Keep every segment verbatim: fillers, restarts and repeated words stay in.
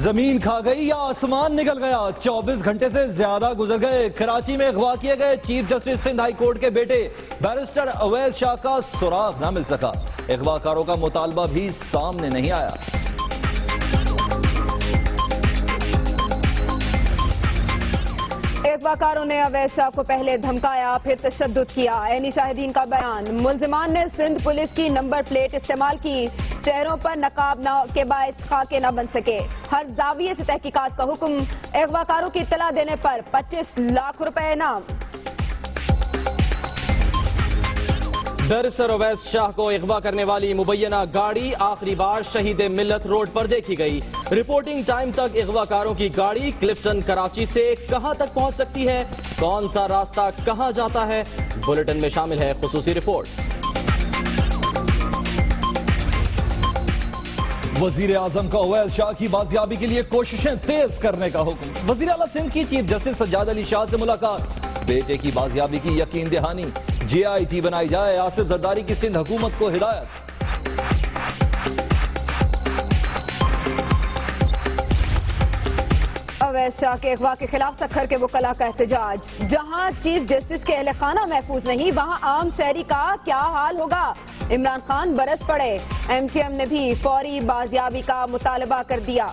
जमीन खा गई या आसमान निकल गया। चौबीस घंटे से ज्यादा गुजर गए। कराची में अगवा किए गए chief justice Sindh high court के बेटे बैरिस्टर अवैध शाह का सुराग न मिल सका। अगवाकारों का मुतालबा भी सामने नहीं आया। अगवाकारों ने अवैध शाह को पहले धमकाया, फिर तशद्दुद किया। ऐनी शाहिदीन का बयान, मुल्जिमान ने सिंध पुलिस की नंबर प्लेट इस्तेमाल की। चेहरों पर नकाब न के बायस खाके न बन सके। हर जाविये से तहकीकात का हुक्म। अगवाकारों की इत्तला देने पर पच्चीस लाख रुपए इनाम। बैरिस्टर अवैध शाह को अगवा करने वाली मुबैना गाड़ी आखिरी बार शहीद मिल्लत रोड पर देखी गई। रिपोर्टिंग टाइम तक अगवाकारों की गाड़ी क्लिफ्टन कराची से कहां तक पहुंच सकती है, कौन सा रास्ता कहां जाता है, बुलेटिन में शामिल है खुसूसी रिपोर्ट। वजीर आजम का अवैध शाह की बाजियाबी के लिए कोशिशें तेज करने का हुक्म। वजीर आला सिंध की चीफ जस्टिस सज्जाद अली शाह से मुलाकात। बेटे की बाजियाबी की यकीन दहानी। जे आई टी बनाई जाए, आसिफ जरदारी की सिंध हुकूमत को हिदायत। अवैध शाह के अगवा के खिलाफ सखर के वकला का एहतजाज। जहां चीफ जस्टिस के अहले खाना महफूज नहीं, वहां आम शहरी का क्या हाल होगा। इमरान खान बरस पड़े। एम क्यू एम ने भी फौरी बाजियाबी का मुतालबा कर दिया।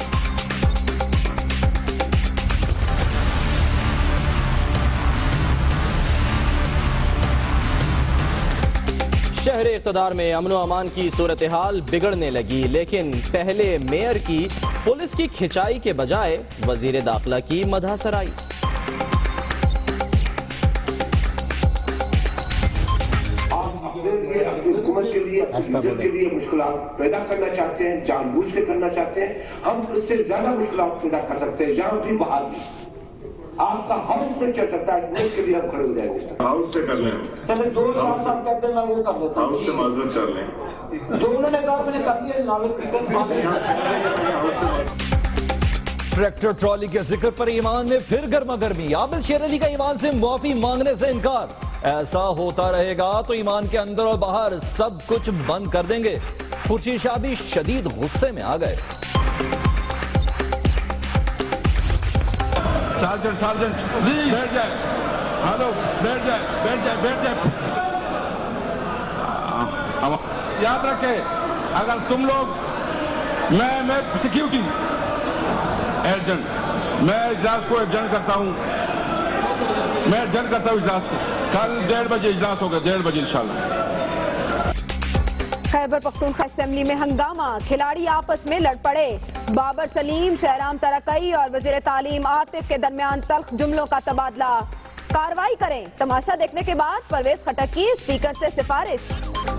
शहर इक़्तिदार में अमनो अमान की सूरत हाल बिगड़ने लगी, लेकिन पहले मेयर की पुलिस की खिंचाई के बजाय वजीर दाखिला की मदह सराई। हुकूमत के लिए के लिए मुश्किलात पैदा करना चाहते हैं, जानबूझ के करना चाहते हैं। हम उससे ज्यादा मुश्किलात पैदा कर सकते हैं। यहाँ भी बाहर भी आपका हाउस में चल सकता है, मुल्क के लिए हम खड़े हो जाएंगे। हाउस से कर लें, चले दो साल साल कहते हैं, मैं वो कर देता हूँ। हाउस से माजूर कर लें। जो उन्होंने कहा मैंने कर लिया। ट्रैक्टर ट्रॉली के जिक्र पर ईमान में फिर गर्मा गर्मी। आबिद शेर अली का ईमान से मुआफी मांगने से इनकार। ऐसा होता रहेगा तो ईमान के अंदर और बाहर सब कुछ बंद कर देंगे। खुर्शीद शाह भी शदीद गुस्से में आ गए। सार्जेंट सार्जेंट बैठ जाए। हेलो बैठ जाए बैठ जाए बैठ जाए। याद रखे, अगर तुम लोग मैं मैं सिक्योरिटी एजेंट, मैं इजलास को एजेंट करता हूँ, मैं एजेंट करता हूँ इजलास को। कल डेढ़ बजे इजलास होगा, डेढ़ बजे इंशाल्लाह। खैबर पख्तूनख्वा असेंबली में हंगामा। खिलाड़ी आपस में लड़ पड़े। बाबर सलीम, शहराम तरकई और वजीर तालीम आतिफ के दरमियान तल्ख जुमलों का तबादला। कार्रवाई करें। तमाशा देखने के बाद परवेज खटक की स्पीकर से सिफारिश।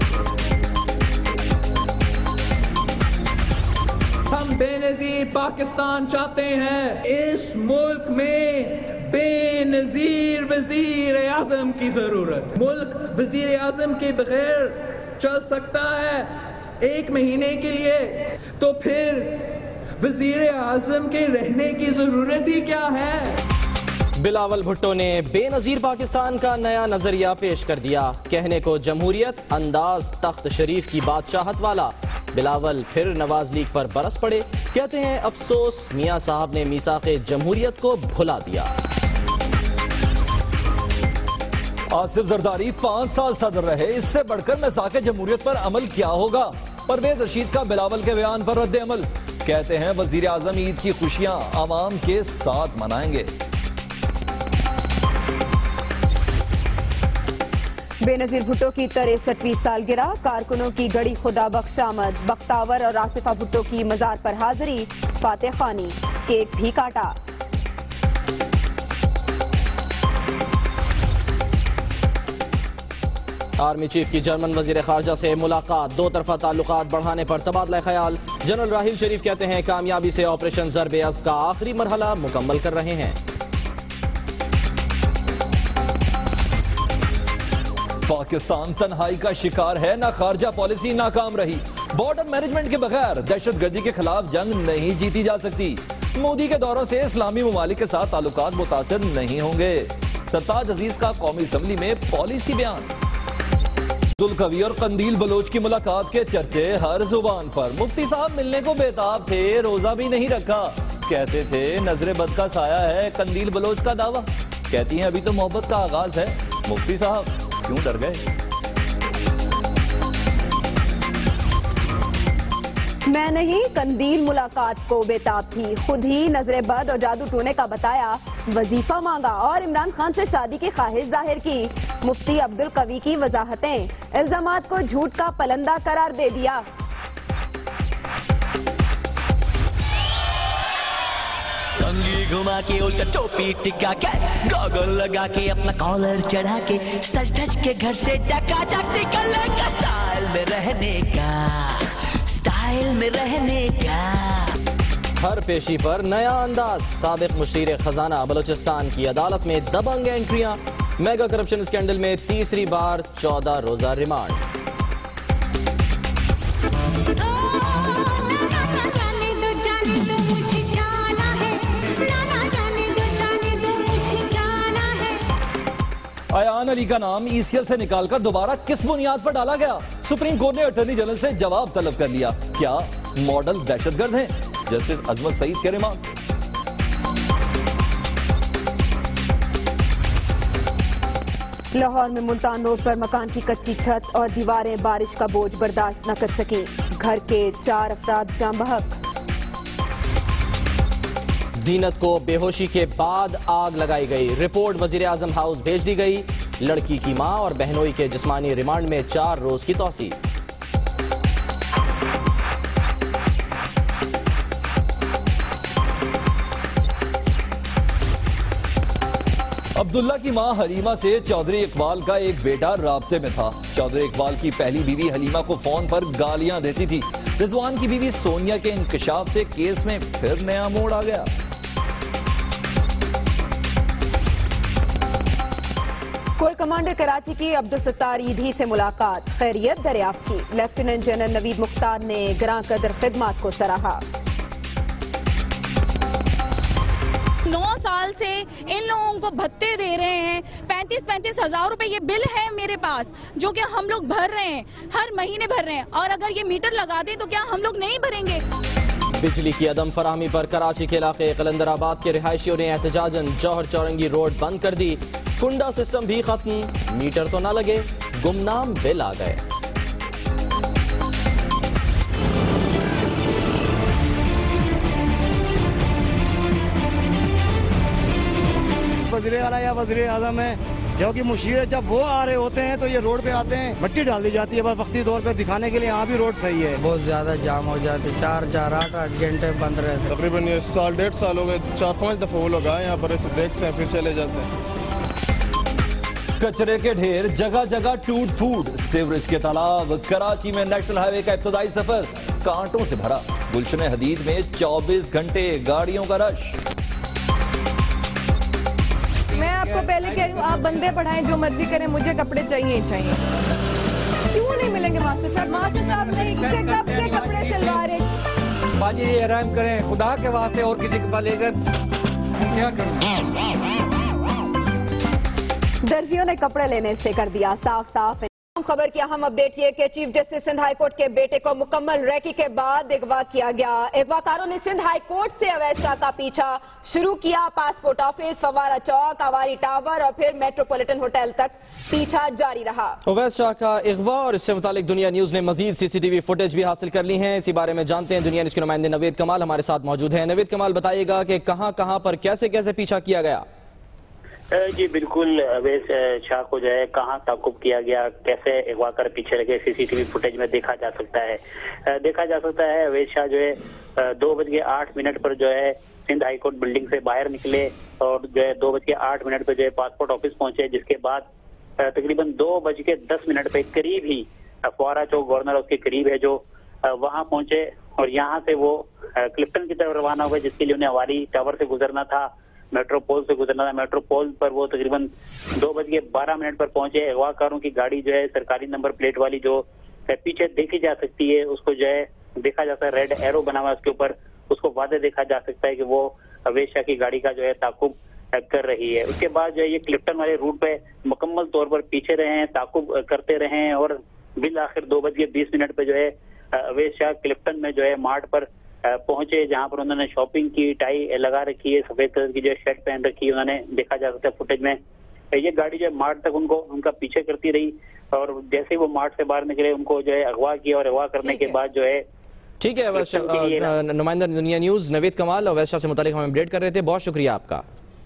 हम बेनजीर पाकिस्तान चाहते हैं। इस मुल्क में बेनजीर वजीर आजम की जरूरत। मुल्क वजीर आजम के बगैर चल सकता है एक महीने के लिए, तो फिर वजीर आजम के रहने की जरूरत ही क्या है। बिलावल भुट्टो ने बेनजीर पाकिस्तान का नया नजरिया पेश कर दिया। कहने को जमहूरियत, अंदाज तख्त शरीफ की बादशाहत वाला। बिलावल फिर नवाज लीग पर बरस पड़े। कहते हैं अफसोस मियां साहब ने मीसाक़े जमहूरियत को भुला दिया। आसिफ जरदारी पांच साल सदर रहे, इससे बढ़कर मीसाक़े जमहूरियत पर अमल क्या होगा। परवेज रशीद का बिलावल के बयान पर रद्द अमल। कहते हैं वजीर आजम ईद की खुशियां आवाम के साथ मनाएंगे। बेनजीर भुट्टो की तिरसठवीं सालगिरह। कारकुनों की गड़ी खुदा बख्श आमद। बख्तावर और आसिफा भुट्टो की मजार पर हाजिरी। फातेह खानी, केक भी काटा। आर्मी चीफ की जर्मन वजीर खारजा से मुलाकात। दो तरफा ताल्लुकात बढ़ाने पर तबादला ख्याल। जनरल राहिल शरीफ कहते हैं कामयाबी से ऑपरेशन ज़र्ब अज़्ब का आखिरी मरहला मुकम्मल कर रहे हैं। पाकिस्तान तन्हाई का शिकार है, ना खारजा पॉलिसी नाकाम रही। बॉर्डर मैनेजमेंट के बगैर दहशतगर्दी के खिलाफ जंग नहीं जीती जा सकती। मोदी के दौरों से इस्लामी ममालिक के साथ ताल्लुकात मुतासिर नहीं होंगे। सरताज अजीज का कौमी असम्बली में पॉलिसी बयान। अब्दुल कवी और कंदील बलोच की मुलाकात के चर्चे हर जुबान पर। मुफ्ती साहब मिलने को बेताब थे, रोजा भी नहीं रखा। कहते थे नजरे बद का साया है कंदील बलोच का दावा। कहती हैं अभी तो मोहब्बत का आगाज है। मुफ्ती साहब क्यों डर गए? मैं नहीं, कंदील मुलाकात को बेताब थी, खुद ही नजरे बद और जादू टोने का बताया, वजीफा मांगा और इमरान खान से शादी की ख्वाहिश जाहिर की। मुफ्ती अब्दुल कवी की वजाहतें, इल्जामात को झूठ का पलंदा करार दे दिया। कंघी घुमा के उल्टा टोपी टिका के गॉगल लगा के अपना कॉलर चढ़ा के सज धज के घर से डका डक निकलने का, स्टाइल में रहने का, स्टाइल में रहने का। हर पेशी पर नया अंदाज। साबिक मुशीर खजाना बलोचिस्तान की अदालत में दबंग एंट्रियां। मेगा करप्शन स्कैंडल में तीसरी बार चौदह रोजा रिमांड। अयान अली का नाम ईसीएल से निकालकर दोबारा किस बुनियाद पर डाला गया? सुप्रीम कोर्ट ने अटॉर्नी जनरल से जवाब तलब कर लिया। क्या मॉडल दहशतगर्द हैं? जस्टिस अजमत सईद के रिमार्क्स। लाहौर में मुल्तान रोड पर मकान की कच्ची छत और दीवारें बारिश का बोझ बर्दाश्त न कर सकी, घर के चार अफराद जान बहक। जीनत को बेहोशी के बाद आग लगाई गई, रिपोर्ट वजीर आजम हाउस भेज दी गई। लड़की की मां और बहनोई के जिस्मानी रिमांड में चार रोज की तौसीह। अब्दुल्ला की मां हलीमा से चौधरी इकबाल का एक बेटा राब्ते में था। चौधरी इकबाल की पहली बीवी हलीमा को फोन पर गालियां देती थी। रिजवान की बीवी सोनिया के इंकशाफ से केस में फिर नया मोड़ आ गया। कोर कमांडर कराची की अब्दुल सत्तार ईधी से मुलाकात, खैरियत दरियाफ्त की। लेफ्टिनेंट जनरल नवीद मुख्तार ने ग्रां कदर खिदमत को सराहा। नौ साल से इन लोगों को भत्ते दे रहे हैं, पैंतीस पैंतीस हजार रुपए ये बिल है मेरे पास जो कि हम लोग भर रहे हैं, हर महीने भर रहे हैं। और अगर ये मीटर लगा दें तो क्या हम लोग नहीं भरेंगे? बिजली की अदम फराहमी पर कराची के इलाके कलंदराबाद के रिहायशियों ने एहतजाजन जौहर चौरंगी रोड बंद कर दी। कुंडा सिस्टम भी खत्म, मीटर तो न लगे, गुमनाम बिल आ गए। वज़ीर आला या वज़ीर आज़म है, क्योंकि मुशीर जब वो आ रहे होते हैं तो ये रोड पे आते हैं, मिट्टी डाल दी जाती है बस वक्ती तौर पे दिखाने के लिए। यहाँ भी रोड सही है, बहुत ज्यादा जाम हो जाते, चार चार आठ आठ घंटे बंद रहते। तकरीबन ये साल डेढ़ साल हो गए, चार पांच दफा वो लोग आए यहाँ पर, ऐसे देखते हैं फिर चले जाते हैं। कचरे के ढेर, जगह जगह टूट फूट, सीवरेज के तालाब। कराची में नेशनल हाईवे का इब्तदाई सफर कांटों से भरा। गुलशन हदीद में चौबीस घंटे गाड़ियों का रश। मैं आपको पहले कह रही हूँ, आप बंदे बढ़ाएं, जो मर्जी करें, मुझे कपड़े चाहिए ही चाहिए। क्यों नहीं मिलेंगे मास्टर साहब? मास्टर साहब नहीं, किसे कब से कपड़े सिलवा रहे? बाजी ये रहम करें खुदा के वास्ते, और किसी के पास लेकर क्या करूं? दर्जियों ने कपड़े लेने से कर दिया साफ साफ। खबर की अहम अपडेट ये कि chief justice Sindh high court के बेटे को मुकम्मल रैकी के बाद अगवा किया गया। अगवाकारों ने सिंध हाई कोर्ट से अवैध शाह का पीछा शुरू किया। पासपोर्ट ऑफिस, फवारा चौक, आवारी टावर और फिर मेट्रोपॉलिटन होटल तक पीछा जारी रहा। अवैध शाह का अगवा और इससे मुतालिक दुनिया न्यूज ने मजीद सीसीटीवी फुटेज भी हासिल कर ली है। इसी बारे में जानते हैं, दुनिया न्यूज के नुमाइंदे नवीद कमाल हमारे साथ मौजूद है। नवीद कमाल, बताइएगा कि कहां कहां पर कैसे कैसे पीछा किया गया? जी बिल्कुल, अवैध शाह को जो है कहाँ ताकुब किया गया, कैसे अगवा कर पीछे लगे, सीसीटीवी फुटेज में देखा जा सकता है। देखा जा सकता है अवैध शाह जो है दो बज के आठ मिनट पर जो है सिंध हाईकोर्ट बिल्डिंग से बाहर निकले और जो है दो बज के आठ मिनट पर जो है पासपोर्ट ऑफिस पहुंचे, जिसके बाद तकरीबन दो बज के दस मिनट पे करीब ही फवारा चौक गवर्नर हाउस के करीब है जो वहां पहुंचे और यहाँ से वो क्लिफ्टन की तरफ रवाना हुए, जिसके लिए उन्हें आवारी टावर से गुजरना था, मेट्रोपोल से गुजरना था। मेट्रोपोल पर वो तकरीबन दो बज के बारह मिनट पर पहुंचे। अगवाकारों की गाड़ी जो है सरकारी नंबर प्लेट वाली जो पीछे देखी जा सकती है, उसको जो है देखा जाता है, रेड एरो बना हुआ है उसके ऊपर, उसको वादे देखा जा सकता है कि वो अवैध शाह की गाड़ी का जो है ताकुब कर रही है। उसके बाद जो है ये क्लिफ्टन वाले रूट पे मुकम्मल तौर पर पीछे रहे हैं, ताकुब करते रहे हैं और बिल आखिर दो बज के बीस मिनट पे जो है अवैध शाह क्लिफ्टन में जो है मार्ट पर पहुंचे, जहां पर उन्होंने शॉपिंग की, टाई लगा रखी है, सफेद कलर की जो शर्ट पहन रखी है, उन्होंने देखा जा सकता है फुटेज में। ये गाड़ी जो है मार्ट तक उनको उनका पीछे करती रही और जैसे ही वो मार्ट से बाहर निकले उनको जो है अगवा किया और अगवा करने के बाद जो है ठीक है। नुमाइंदा दुनिया न्यूज नवीद कमाल अवैध शाह से मुतालिक हम अपडेट कर रहे थे, बहुत शुक्रिया आपका।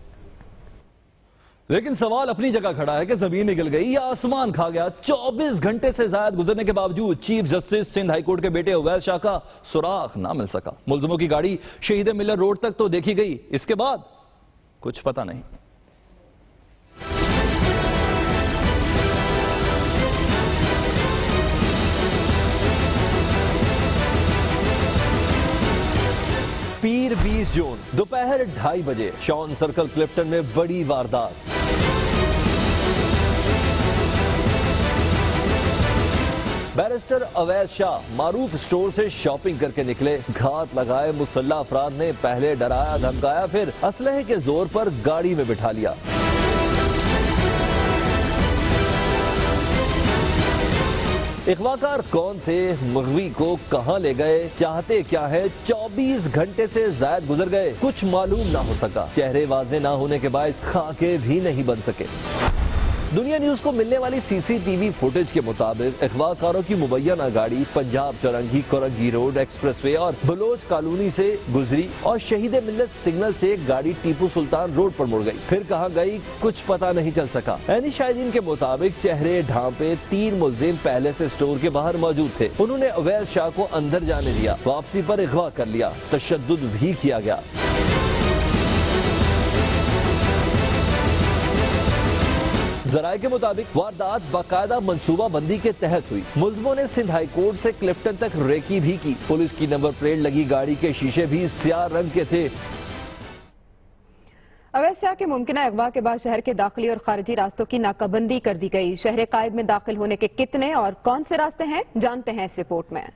लेकिन सवाल अपनी जगह खड़ा है कि जमीन निकल गई या आसमान खा गया। चौबीस घंटे से ज्यादा गुजरने के बावजूद चीफ जस्टिस सिंध हाईकोर्ट के बेटे अवैध शाह का सुराग ना मिल सका। मुलजिमों की गाड़ी शहीद मिलर रोड तक तो देखी गई, इसके बाद कुछ पता नहीं। पीर बीस जून दोपहर ढाई बजे शॉन सर्कल क्लिफ्टन में बड़ी वारदात। बैरिस्टर अवैध शाह मारूफ स्टोर से शॉपिंग करके निकले। घात लगाए मुसल्ला अफराद ने पहले डराया धमकाया, फिर असलहे के जोर पर गाड़ी में बिठा लिया। अगवाकार कौन थे, मगवी को कहां ले गए, चाहते क्या है, चौबीस घंटे से ज्यादा गुजर गए, कुछ मालूम ना हो सका। चेहरे वाजे ना होने के बायस खाके भी नहीं बन सके। दुनिया न्यूज को मिलने वाली सीसीटीवी फुटेज के मुताबिक अगवाकारों की मुबैना गाड़ी पंजाब चौरंगी कोरंगी रोड एक्सप्रेसवे और बलोच कॉलोनी से गुजरी और शहीद मिल्लत सिग्नल से गाड़ी टीपू सुल्तान रोड पर मुड़ गई। फिर कहां गई कुछ पता नहीं चल सका। ऐनी शाहिदीन के मुताबिक चेहरे ढांपे तीन मुलजिम पहले से स्टोर के बाहर मौजूद थे। उन्होंने अवैध शाह को अंदर जाने दिया, वापसी पर अगवा कर लिया, तशद्दुद भी किया गया। जराये के मुताबिक वारदात बाकायदा मंसूबा बंदी के तहत हुई। मुलजिमों ने सिंध हाई कोर्ट से क्लिफ्टन तक रेकी भी की। पुलिस की नंबर प्लेट लगी गाड़ी के शीशे भी स्याह रंग के थे। अवैध शाह के मुमकिन अगवा के बाद शहर के दाखिली और खारिजी रास्तों की नाकाबंदी कर दी गई। शहर कायद में दाखिल होने के कितने और कौन से रास्ते हैं, जानते हैं इस रिपोर्ट में।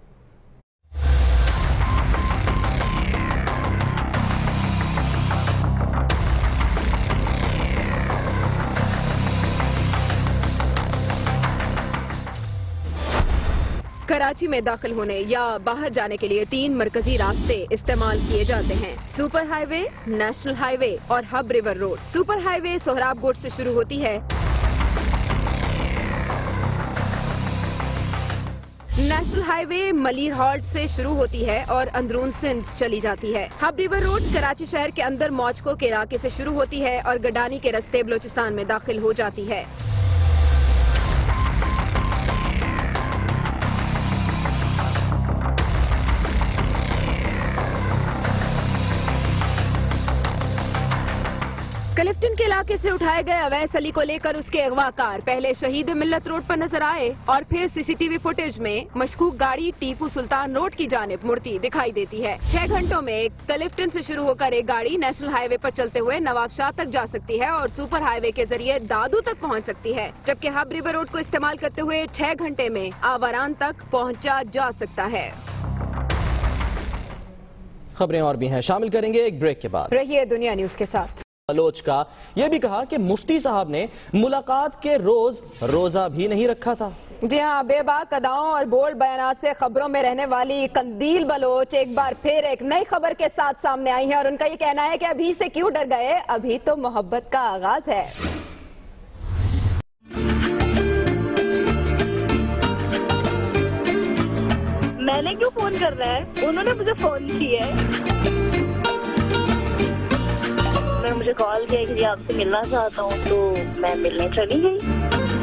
कराची में दाखिल होने या बाहर जाने के लिए तीन मरकजी रास्ते इस्तेमाल किए जाते हैं, सुपर हाईवे, नेशनल हाईवे और Hub river road. Super highway Sohrab Goth से शुरू होती है, नेशनल हाईवे मलीर हॉल्ट से शुरू होती है और अंदरून सिंध चली जाती है। हब रिवर रोड कराची शहर के अंदर मौजको के इलाके से शुरू होती है और गडानी के रास्ते बलोचिस्तान में दाखिल हो जाती है। क्लिफ्टन के इलाके से उठाए गए अवैस अली को लेकर उसके अगवाकार पहले शहीद मिल्लत रोड पर नजर आए और फिर सीसीटीवी फुटेज में मशकूक गाड़ी टीपू सुल्तान रोड की जानिब मुड़ती दिखाई देती है। छह घंटों में क्लिफ्टन से शुरू होकर एक गाड़ी नेशनल हाईवे पर चलते हुए नवाबशाह तक जा सकती है और सुपर हाईवे के जरिए दादू तक पहुंच सकती है, जबकि हब रिवर रोड को इस्तेमाल करते हुए छह घंटे में आवारान तक पहुंचा जा सकता है। खबरें और भी हैं, शामिल करेंगे एक ब्रेक के बाद। रहिए दुनिया न्यूज के साथ। बलोच का यह भी कहा कि मुफ्ती साहब ने मुलाकात के रोज रोजा भी नहीं रखा था। जी हाँ, बेबाक अदाओं और बोल्ड बयानात से खबरों में रहने वाली कंदील बलोच एक बार फिर एक नई खबर के साथ सामने आई है और उनका ये कहना है कि अभी से क्यों डर गए, अभी तो मोहब्बत का आगाज है। मैंने क्यों फोन कर रहा है, उन्होंने मुझे फोन किया है। उन्होंने मुझे कॉल किया कि आपसे मिलना चाहता हूँ, तो मैं मिलने चली गई।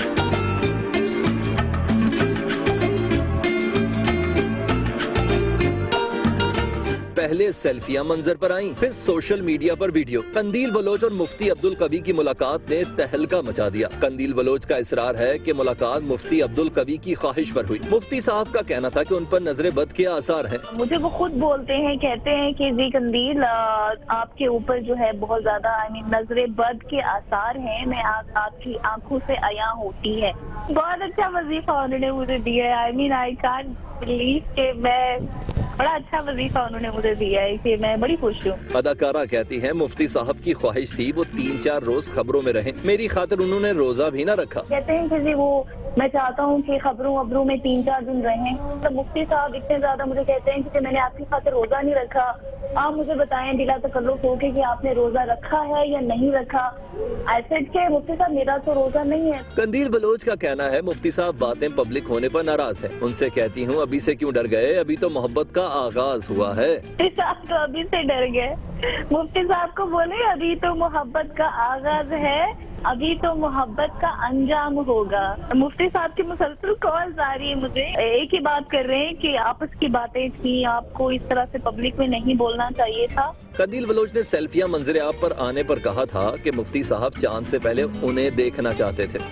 पहले सेल्फियां मंजर पर आईं, फिर सोशल मीडिया पर वीडियो। कंदील बलोच और मुफ्ती अब्दुल कवी की मुलाकात ने तहलका मचा दिया। कंदील बलोच का इसरार है कि मुलाकात मुफ्ती अब्दुल कवी की ख्वाहिश पर हुई। मुफ्ती साहब का कहना था कि उन पर नजर बद के आसार हैं। मुझे वो खुद बोलते हैं, कहते हैं कि जी कंदील आपके ऊपर जो है बहुत ज्यादा आई मीन नजर बद के आसार हैं, मैं आ, आपकी आंखों से अया होती है। बहुत अच्छा वजीफा उन्होंने मुझे दिया है। I mean I can't believe कि मैं बड़ा अच्छा वजीफा उन्होंने मुझे दिया है, इसलिए मैं बड़ी खुश हूँ। अदाकारा कहती हैं मुफ्ती साहब की ख्वाहिश थी वो तीन चार रोज खबरों में रहें, मेरी खातिर उन्होंने रोजा भी न रखा। कहते हैं कि जी वो मैं चाहता हूँ कि खबरों अबरों में तीन चार दिन रहें, तो मुफ्ती साहब इतने ज्यादा मुझे कहते हैं कि मैंने आपकी खातिर रोजा नहीं रखा, आप मुझे बताएं बिला तकल्लुफ होके कि आपने रोजा रखा है या नहीं रखा। ऐसे के मुफ्ती साहब मेरा तो रोजा नहीं है। कंदील बलोच का कहना है मुफ्ती साहब बातें पब्लिक होने पर नाराज है, उनसे कहती हूँ अभी से क्यों डर गए, अभी तो मोहब्बत का आगाज हुआ है। मुफ्ती साहब तो अभी से डर गए, मुफ्ती साहब को बोले अभी तो मोहब्बत का आगाज है, अभी तो मोहब्बत का अंजाम होगा। मुफ्ती साहब की मुसलसल कॉल्स आ रही है मुझे, एक ही बात कर रहे हैं कि आपस की बातें थी, आपको इस तरह से पब्लिक में नहीं बोलना चाहिए था। कंदील बलोच ने सेल्फिया मंजर आप पर आने पर कहा था कि मुफ्ती साहब चांद से पहले उन्हें देखना चाहते थे।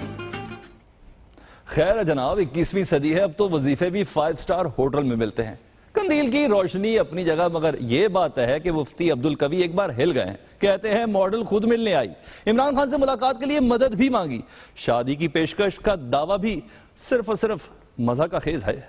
खैर जनाब, इक्कीसवीं सदी है, अब तो वजीफे भी फाइव स्टार होटल में मिलते हैं। कंदील की रोशनी अपनी जगह, मगर ये बात है कि मुफ्ती अब्दुल कवी एक बार हिल गए हैं। कहते हैं मॉडल खुद मिलने आई, इमरान खान से मुलाकात के लिए मदद भी मांगी, शादी की पेशकश का दावा भी सिर्फ और सिर्फ मजा का खेज है।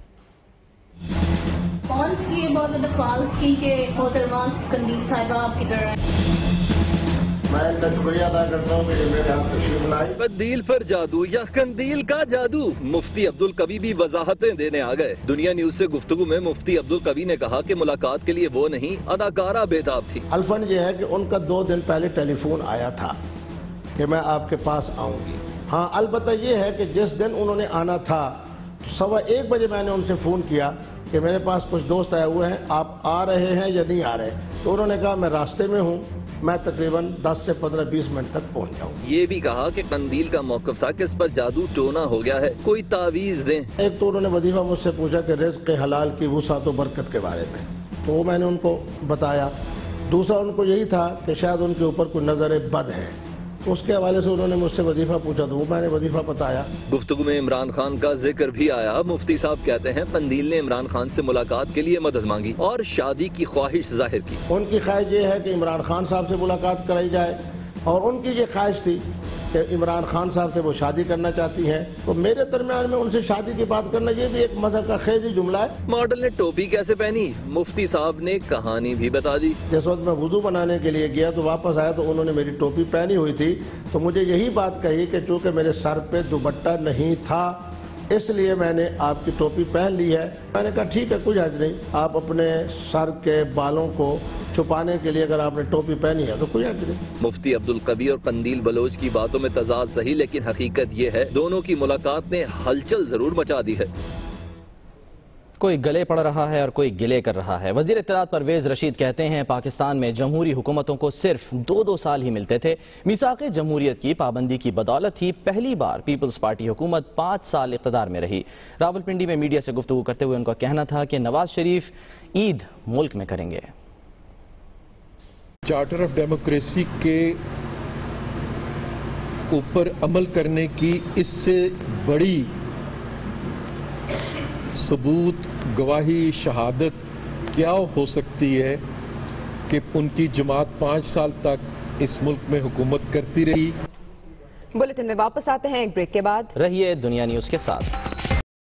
कॉल्स किए, बहुत ज्यादा कॉल्स की कि मोहतरमा कंदील साहिबा आपकी तरह। मैं इनका शुक्रिया अदा करता हूँ कि मेरे यहाँ तशरीफ लाई। कंदील पर जादू या कंदील का जादू, मुफ्ती अब्दुल कवी भी वजाहतें देने आ गए। दुनिया न्यूज से गुफ्तगू में मुफ्ती अब्दुल कवी ने कहा कि मुलाकात के लिए वो नहीं, अदाकारा बेताब थी। अल्फन ये है कि उनका दो दिन पहले टेलीफोन आया था कि मैं आपके पास आऊंगी। हाँ, अलबत्ता ये है कि जिस दिन उन्होंने आना था तो सवा एक बजे मैंने उनसे फोन किया कि मेरे पास कुछ दोस्त आए हुए हैं, आप आ रहे हैं या नहीं आ रहे। तो उन्होंने कहा मैं रास्ते में हूँ, मैं तकरीबन दस से पंद्रह बीस मिनट तक पहुंच जाऊँ। ये भी कहा कि कंदील का मौकफ था कि इस पर जादू टोना हो गया है, कोई तावीज दें। एक तो उन्होंने वजीफा मुझसे पूछा कि रिज़्क़ के हलाल की वुसात व बरकत के बारे में, तो वो मैंने उनको बताया। दूसरा उनको यही था कि शायद उनके ऊपर कोई नजर बद है, तो उसके हवाले से उन्होंने मुझसे वजीफा पूछा, तो वो मैंने वजीफा बताया। गुफ्तगू में इमरान खान का जिक्र भी आया। मुफ्ती साहब कहते हैं कंदील ने इमरान खान से मुलाकात के लिए मदद मांगी और शादी की ख्वाहिश जाहिर की। उनकी ख्वाहिश ये है कि इमरान खान साहब से मुलाकात कराई जाए और उनकी ये ख्वाहिश थी कि इमरान खान साहब से वो शादी करना चाहती हैं, तो मेरे दरमियान में उनसे शादी की बात करना ये भी एक मजा का खेजी जुमला है। मॉडल ने टोपी कैसे पहनी, मुफ्ती साहब ने कहानी भी बता दी। जिस वक्त मैं वुजू बनाने के लिए गया तो वापस आया तो उन्होंने मेरी टोपी पहनी हुई थी, तो मुझे यही बात कही कि चूंकि मेरे सर पे दुपट्टा नहीं था इसलिए मैंने आपकी टोपी पहन ली है। मैंने कहा ठीक है, कोई हर्ज नहीं, आप अपने सर के बालों को छुपाने के लिए अगर आपने टोपी पहनी है तो कोई हर्ज नहीं। मुफ्ती अब्दुल कवी और कंदील बलोच की बातों में तजाद सही, लेकिन हकीकत ये है दोनों की मुलाकात ने हलचल जरूर मचा दी है। कोई गले पड़ रहा है और कोई गिले कर रहा है। वजीर इत्तलात परवेज रशीद कहते हैं पाकिस्तान में जमहूरी हुकूमतों को सिर्फ दो दो साल ही मिलते थे। मीसाक़े जमहूरियत की पाबंदी की बदौलत ही पहली बार पीपल्स पार्टी हुकूमत पाँच साल इक़्तिदार में रही। रावलपिंडी में मीडिया से गुफ्तगू करते हुए उनका कहना था कि नवाज शरीफ ईद मुल्क में करेंगे। चार्टर ऑफ डेमोक्रेसी के ऊपर अमल करने की इससे बड़ी सबूत, गवाही, शहादत क्या हो सकती है कि उनकी जमात पाँच साल तक इस मुल्क में हुकूमत करती रही। बुलेटिन में वापस आते हैं एक ब्रेक के बाद। रहिए दुनिया न्यूज के साथ।